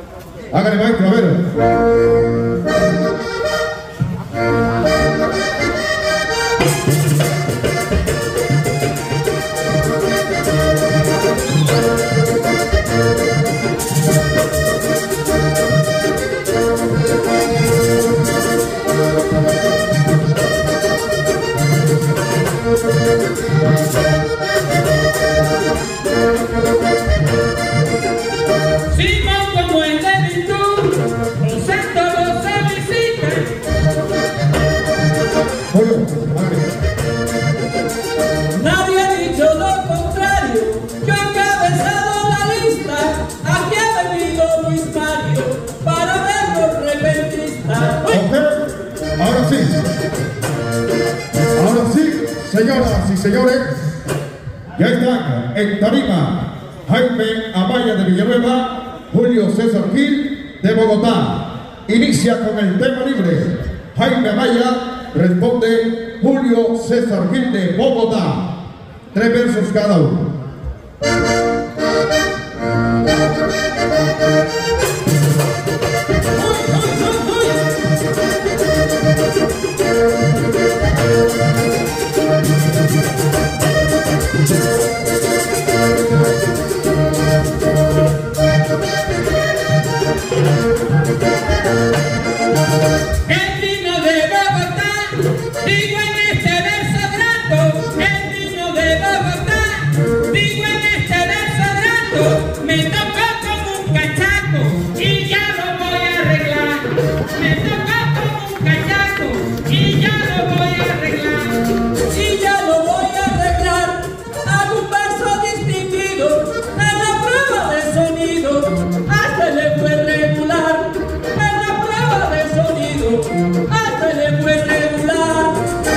Hágale, maestro, a ver. Nadie ha dicho lo contrario, yo he encabezado la lista, aquí ha venido Luis Mario para vernos repentistas. Ahora sí, señoras y señores, ya están en tarima Jaime Amaya de Villanueva, Julio César Gil de Bogotá. Inicia con el tema libre. Jaime Amaya responde Julio César Gil de Bogotá. 3 versos cada uno. El vino de Bogotá, digo en este verso grato, el vino de Bogotá, digo en este verso grato, me tocó como un cachaco y ya lo voy a arreglar, me tocó como un cachaco y ya lo voy a arreglar, y ya lo voy a arreglar, hago un verso distinguido, en la prueba de sonido, hasta le fue regular, en la prueba de sonido, hasta le fue regular.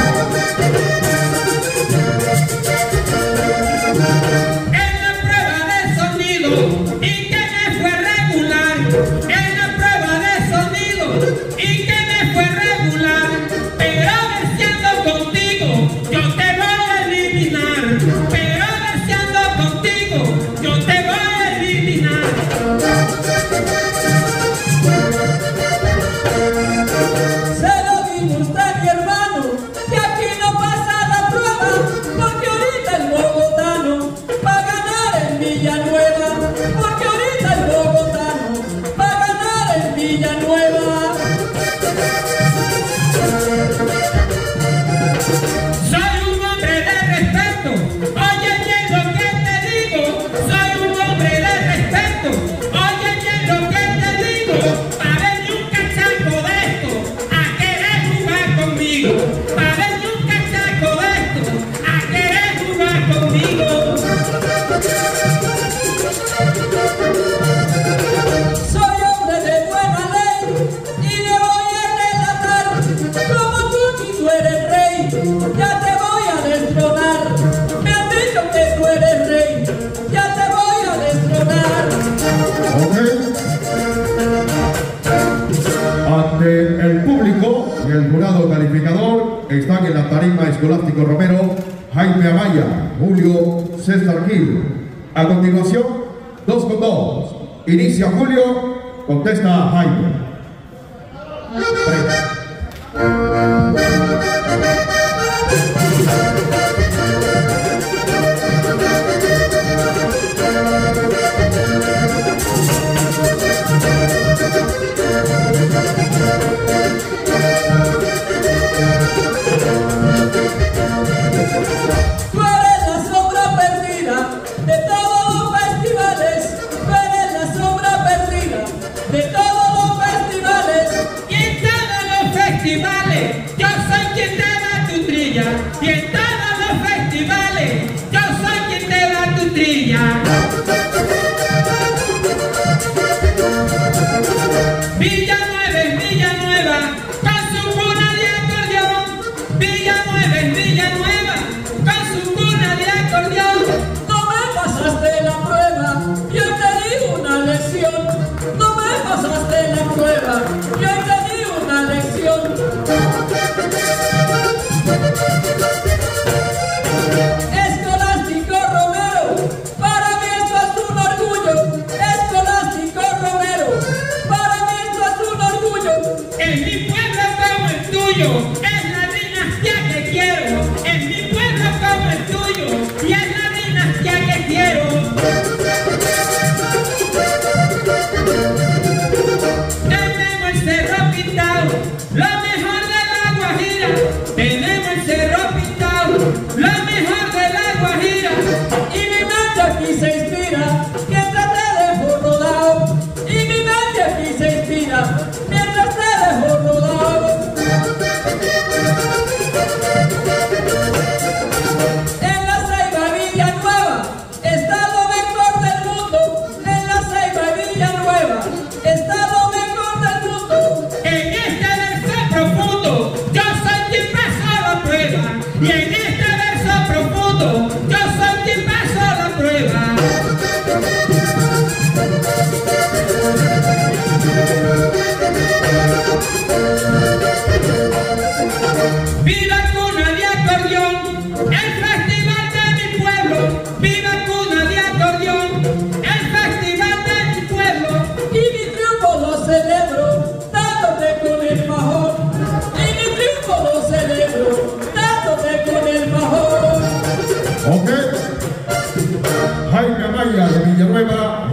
En la prueba de sonido, y que me fue regular, en la prueba de sonido, y que me fue regular, pero verseando contigo, yo te voy a eliminar, pero verseando contigo, yo te voy a eliminar. Se lo digo a usted, mi hermano, que aquí no pasa la prueba, porque ahorita el bogotano va a ganar en Villanueva, porque ahorita el bogotano va a ganar en Villanueva. Soy un hombre de respeto, oye bien lo que te digo, soy un hombre de respeto, oye bien lo que te digo, para verme un cachaco de esto, a querer jugar conmigo, para verme un cachaco de esto, a querer jugar conmigo. Soy hombre de buena ley y le voy a relatar, como tú eres rey, ya te voy a destronar, me han dicho que tú eres rey, ya te voy a destronar. Ante el público y el jurado calificador están en la tarima Escolástico Romero, Jaime Amaya, Julio César Gil. A continuación, 2 con 2. Inicia Julio, contesta Jaime. Tú eres la sombra perdida de todos los festivales, tú eres la sombra perdida de todos los festivales, y en todos los festivales yo soy quien te da tu trilla, y en todos los festivales yo soy quien te da tu trilla. Villanueva es Villanueva, con su cuna de acordeón, Villanueva es Villanueva, con su cuna de acordeón. No me pasaste la prueba, yo te di una lección, no me pasaste la prueba, yo te di una lección. Escolástico Romero, para mí eso es un orgullo, Escolástico Romero,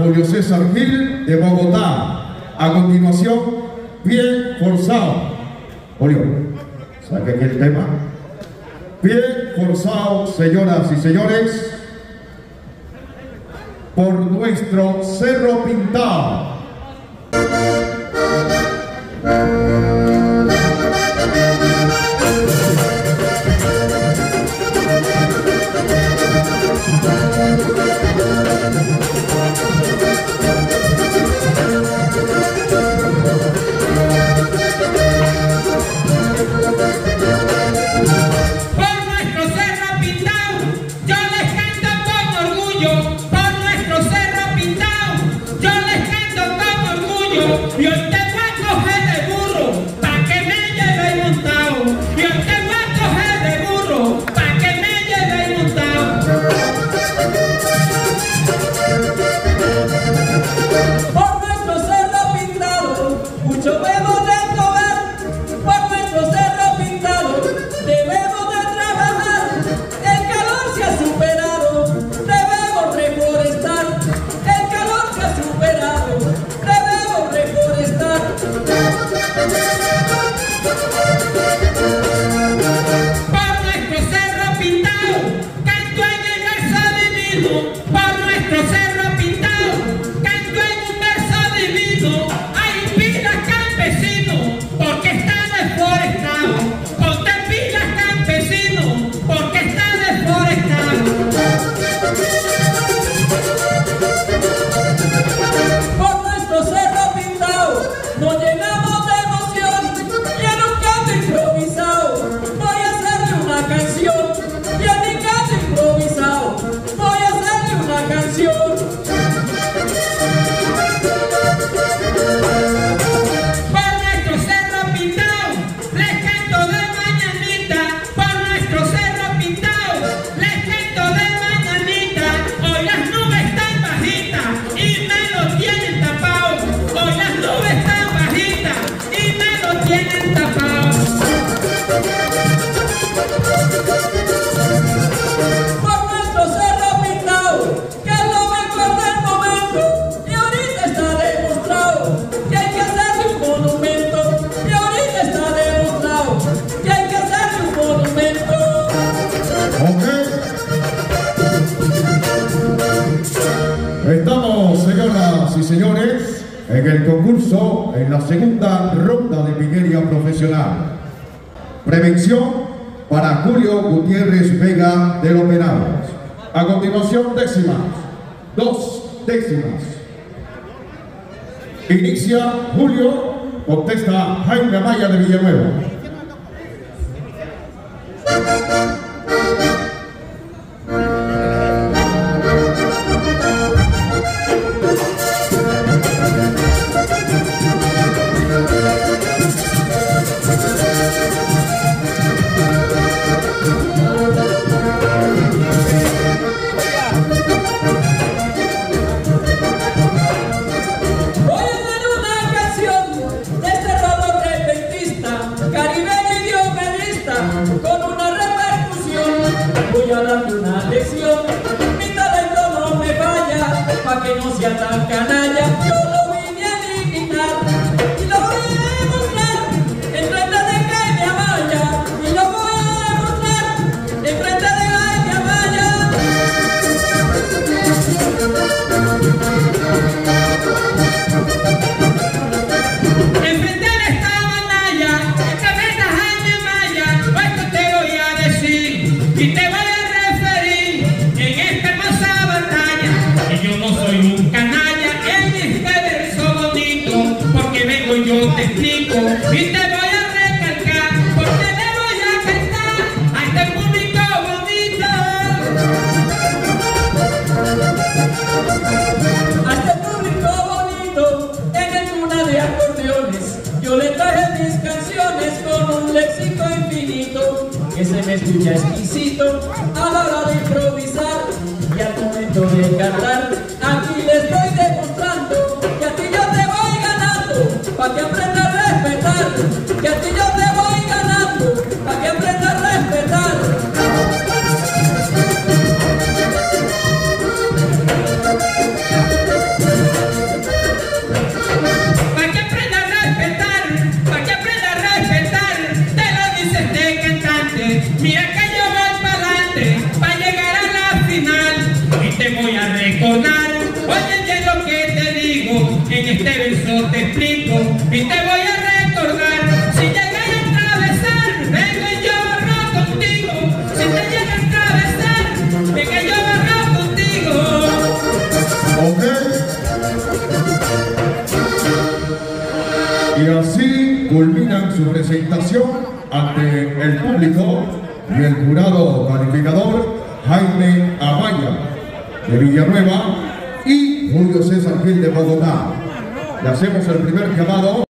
Julio César Gil de Bogotá. A continuación, Pie Forzado. Julio, saque aquí el tema. Pie Forzado, señoras y señores, por nuestro Cerro Pintado. Y hoy te voy a coger de burro, pa' que me lleve montado. Y hoy te voy a coger de burro, pa' que me lleve montado. Por nuestro cerro pintado, mucho debemos de comer. Por nuestro cerro pintado, debemos de trabajar. El calor se ha superado, debemos reforestar. El calor se ha superado, debemos reforestar. Por nuestro cerro pintado, canto en el verso divino. Por nuestro cerro pintado, canto en un verso divino. Hay pilas campesinos, porque está deforestado. Ponte pilas campesinos, porque está deforestado. Por nuestro cerro pintado, nos llenamos de emoción. Y en un canto improvisado, voy a hacerle una canción. Y en mi canto improvisado, voy a hacerle una canción. Por nuestro cerro pintado, les canto de mañanita. Por nuestro cerro pintado, les canto de mañanita. Hoy las nubes están bajitas y me lo tienen tapado. Hoy las nubes están bajitas y me lo tienen tapado. Por nuestro cerro pintado, que es lo mejor del momento. Y ahorita está demostrado que hay que hacerle un monumento. Y ahorita está demostrado que hay que hacerle un monumento. Ok. Estamos, señoras y señores, en el concurso, en la segunda ronda de piquería profesional. Prevención para Julio Gutiérrez Vega de los Venados. A continuación, décimas. 2 décimas. Inicia Julio, contesta Jaime Amaya de Villanueva. Voy a hacer una canción de este rodo repentista, caribeño y diomelista, con una repercusión. Voy a darle una lección, mi talento no me falla, pa' que no sea tan canalla. Yo lo vine a eliminar y lo voy a demostrar enfrente de Jaime Amaya. Y lo voy a demostrar enfrente de Jaime Amaya. Enfrente de esta batalla, enfrente a Jaime Amaya, esto te voy a decir y te voy a referir en esta hermosa batalla. Que yo no soy un canalla en este verso bonito, porque vengo yo te explico y te voy a recalcar, porque le voy a cantar a este público bonito. A este público bonito, en el cuna de acordeones, yo le traje mis canciones con un léxico infinito, que se me escucha exquisito a la hora de improvisar y al momento de cantar. Aquí le estoy demostrando que a ti yo te voy ganando, pa' que aprendas a respetar, que a ti yo te voy ganando, pa' que aprendas a respetar. En este verso te explico y te voy a recordar. Si llegas a atravesar, vengo yo barro contigo. Si te llegas a atravesar, vengo yo barro contigo. Ok. Y así culminan su presentación ante el público y el jurado calificador Jaime Amaya de Villanueva y Julio César Gil de Bogotá. Le hacemos el primer llamado.